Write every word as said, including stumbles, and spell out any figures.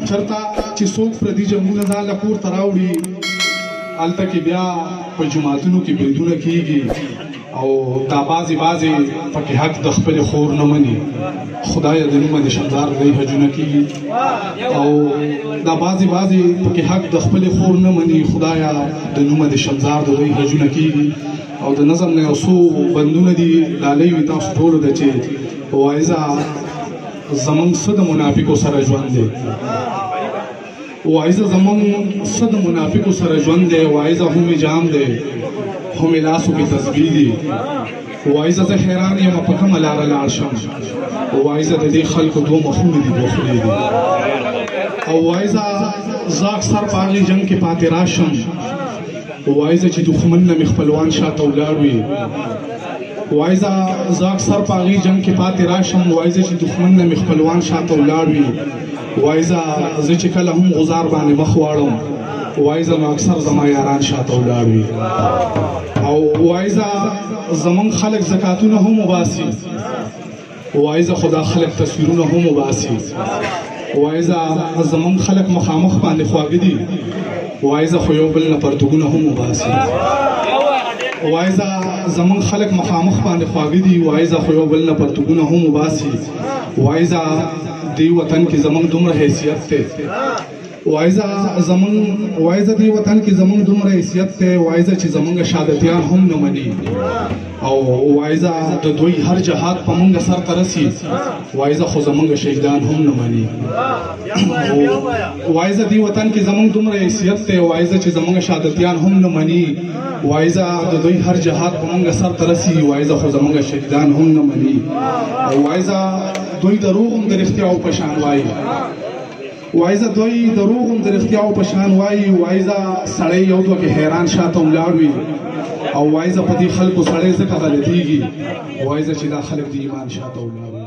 چرته چې څوک پردي جنګونه ځان له کور ته راوړي هلته کې بیا په جوماتونو کې بندونه کېږي او دا بعضې بعضې پکې حق د خپلې خور نه مني خدایه د نومه د شمدار دوی حجونه کېږي او دا بعضې بعضې پکې حق د خپلې خور نه مني خدایه د نومه د شمدار د دوی حجونه کېږي او د نظم نه یو څو بندونه دي ډالۍ وي تاسو ټولو ده چې وایزه زمونږ څه د منافقو سره ژوند دی وایزه زمونږ څه د منافقو سره ژوند دی وایزه هم جام دی هم لاسو کې تسبیح دي وایزه زه حیران یم په کومه لاره لاړ شم وایزه د دې خلکو دوه مخونه دي دوه خولې دي او وایزه زه اکثر په هغې جنګ کې پاتې راشم وایزه چې دښمن نه مې خپلوان شاته ولاړ وي وایزه زه اکثر په هغې جنګ کې پاتې راشم وایزه چې دښمن نه مې خپلوان شاته ولاړ وي وایزه زه چې کله هم غزار باندې مخ واړم وایزه نو اکثر زما یاران شاته ولاړ وي او وایزه زمونږ خلک زکاتونه هم وباسي وایزه خدا خلک تصویرونه هم وباسي وایزه زمونږ خلک مخامخ باندې خواږه دي وایزه خو یو بل نه پرتګونه هم وباسي وایزه زمونږ خلک مخامخ باندې خواږه دي وایزه خو یو بل نه پرتګونه هم وباسي وایزه دې وطن کې زمونږ دومره حیثیت دی وایزه زمونږ وایزه دې وطن کې زمونږ دومره حیثیت دی وایزه چې زمونږ شهادتیان هم نه مني او وایزه د دوی هر جهاد په مونږ سر ته رسي وایزه خو زمونږ شهیدان هم نه مني وایزه دې وطن کې زمونږ دومره حیثیت دی وایزه چې زمونږ شهادتیان هم نه مني وایزه د دوی هر جهاد په مونږ سر ته رسي وایزه خو زمونږ شهیدان هم نه مني او وایزه دوی دروغ هم د رښتیاو په شان وایي وایزه دوی دروغ هم د رښتیاو په شان وایي وایزه سړی یو دوه کې حیران شاته ولاړ وي او وایزه په دې خلکو سړی ځکه غلطېږي وایزه چې دا خلک د ایمان شاته ولاړ وي